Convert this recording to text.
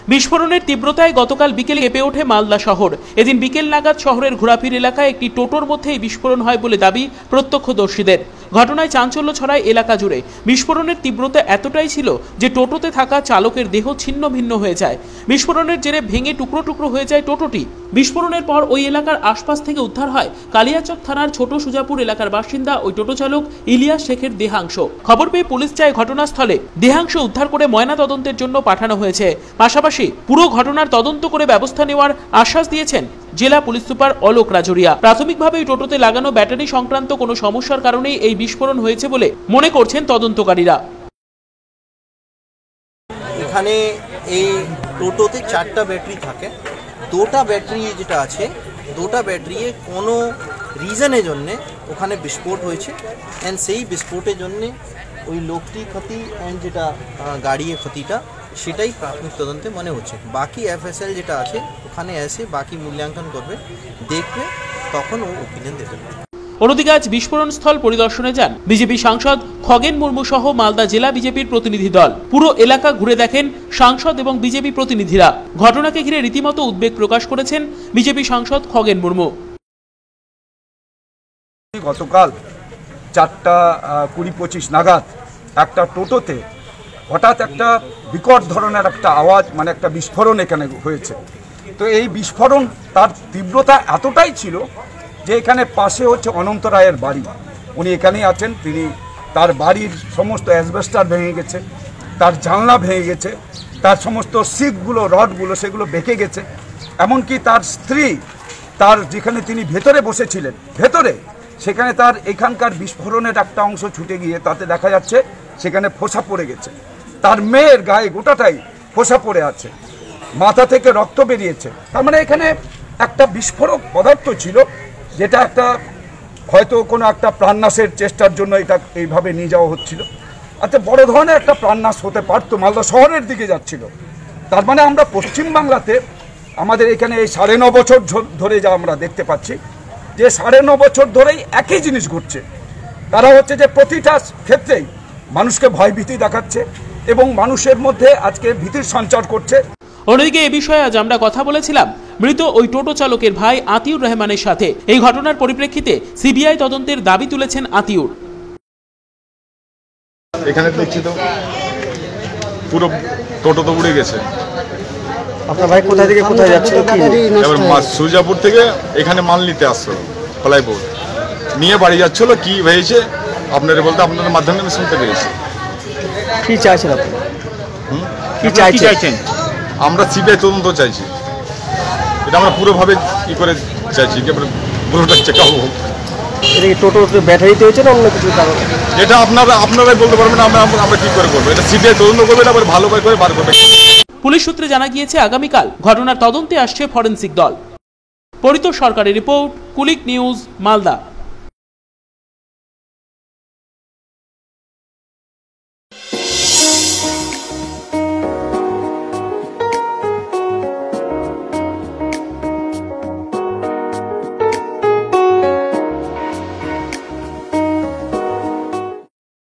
বিস্ফোরণের তীব্রতায় গতকাল বিকেলে কেঁপে ওঠে মালদা শহর। এদিন বিকেল নাগাদ শহরের ঘোরাফির এলাকায় একটি টোটোর মধ্যে এই বিস্ফোরণ হয় বলে দাবি প্রত্যক্ষদর্শীদের। ঘটনায় চাঞ্চল্য ছড়ায় এলাকা জুড়ে। বিস্ফোরণের তীব্রতা এতটাই ছিল যে টোটোতে থাকা চালকের দেহ ছিন্ন ভিন্ন হয়ে যায়। বিস্ফোরণের জেরে ভেঙে টুকরো টুকরো হয়ে যায় টোটোটি। বিস্ফোরণের পর ওই এলাকার আশপাশ থেকে উদ্ধার হয় কালিয়াচক থানার ছোট সুজাপুর এলাকার বাসিন্দা ওই টোটো চালক ইলিয়াস শেখের দেহাংশ। খবর পেয়ে পুলিশ যায় ঘটনাস্থলে। দেহাংশ উদ্ধার করে ময়না তদন্তের জন্য পাঠানো হয়েছে। পাশাপাশি পুরো ঘটনার তদন্ত করে ব্যবস্থা নেওয়ার আশ্বাস দিয়েছেন জেলা পুলিশ সুপার অলোক রাজরিয়া। প্রাথমিকভাবে এই টোটোতে লাগানো ব্যাটারি সংক্রান্ত কোনো সমস্যার কারণেই এই বিস্ফোরণ হয়েছে বলে মনে করছেন তদন্তকারীরা। এখানে এই টোটোতে 4টা ব্যাটারি থাকে। 2টা ব্যাটারি যেটা আছে, 2টা ব্যাটারি কোনো রিজনের জন্য ওখানে বিস্ফোট হয়েছে অ্যান্ড সেই বিস্ফোটের জন্য ওই লোকটি ক্ষতি অ্যান্ড যেটা গাড়ির ক্ষতিটা সেটাই প্রাথমিক তদন্তে মনে হচ্ছে। বাকি এফএসএল যেটা আছে ওখানে এসে বাকি মূল্যাঙ্কন করবে, দেখবে, তখন ও ওপিনিয়ন দেবে। অন্যদিকে আজ বিস্ফোরণ স্থল পরিদর্শনে যান বিজেপি সাংসদ খগেন মুর্মু সহ মালদা জেলা বিজেপির প্রতিনিধি দল। পুরো এলাকা ঘুরে দেখেন সাংসদ এবং বিজেপি প্রতিনিধিরা। ঘটনাকে ঘিরে রীতিমতো উদ্বেগ প্রকাশ করেছেন বিজেপি সাংসদ খগেন মুর্মু। গতকাল 4টা 20-25 নাগাদ একটা টোটোতে হঠাৎ একটা বিকট ধরনের একটা আওয়াজ, মানে একটা বিস্ফোরণ এখানে হয়েছে। তো এই বিস্ফোরণ তার তীব্রতা এতটাই ছিল যে এখানে পাশে হচ্ছে অনন্ত রায়ের বাড়ি, উনি এখানেই আছেন। তার বাড়ির সমস্ত অ্যাসবেস্টার ভেঙে গেছে, তার জানলা ভেঙে গেছে, তার সমস্ত সিটগুলো রডগুলো সেগুলো বেঁকে গেছে। এমনকি তার স্ত্রী, তার যেখানে তিনি ভেতরে বসেছিলেন সেখানে তার এখানকার বিস্ফোরণের একটা অংশ ছুটে গিয়ে তাতে দেখা যাচ্ছে সেখানে ফোঁসা পড়ে গেছে। তার মেয়ের গায়ে গোটাটাই ফোঁসা পড়ে আছে, মাথা থেকে রক্ত বেরিয়েছে। তার মানে এখানে একটা বিস্ফোরক পদার্থ ছিল, যেটা একটা হয়তো কোনো একটা প্রাণনাশের চেষ্টার জন্য এটা এইভাবে নিয়ে যাওয়া হচ্ছিল। আচ্ছা, বড় ধরনের একটা প্রাণনাশ হতে পারতো, মালদা শহরের দিকে যাচ্ছিল। তার মানে আমরা পশ্চিমবাংলাতে আমাদের এখানে এই 9.5 বছর ধরে যা আমরা দেখতে পাচ্ছি যে 9.5 বছর ধরেই একই জিনিস ঘটছে। তারা হচ্ছে যে প্রতিটা ক্ষেত্রেই মানুষকে ভয়ভীতি দেখাচ্ছে এবং মানুষের মধ্যে আজকে ভীতির সঞ্চার করছে। অন্যদিকে এ বিষয়ে আজ আমরা কথা বলেছিলাম মৃত ওই টোটো চালকের ভাই আতিউর রহমানের সাথে। এই ঘটনার পরিপ্রেক্ষিতে সিবিআই তদন্তের দাবি তুলেছেন আতিউর। এখানে দেখছি তো পুরো টোটো তো উড়ে গেছে। আপনার ভাই কোথা থেকে কোথায় যাচ্ছিল? এবার সুজাপুর থেকে এখানে মাল নিতে আসছো, ফলাইপুর নিয়ে বাড়ি যাচ্ছিল। কি হয়েছে আপনারা বলতে আপনাদের মাধ্যমে আমি শুনতে পেরেছি। কি চাইছেন আপনি? কি চাইছেন? আমরা সিবিআই তদন্ত চাইছি। এটা আমরা পুরোভাবে কি করে চাইছি, পুরোটা চেক আপ হোক। এটা কি টোটো ব্যাটারিতে হয়েছে না অন্য কিছু কারণে? এটা আপনারাই বলতে পারবেন, আমরা কি করে করবো। এটা সিবিআই তদন্ত করবে, এটা ভালো করে বার করবে। পুলিশ সূত্রে জানা গিয়েছে আগামীকাল ঘটনার তদন্তে আসছে ফরেনসিক দল। পরিতোষ সরকারের রিপোর্ট, কুলিক নিউজ, মালদা।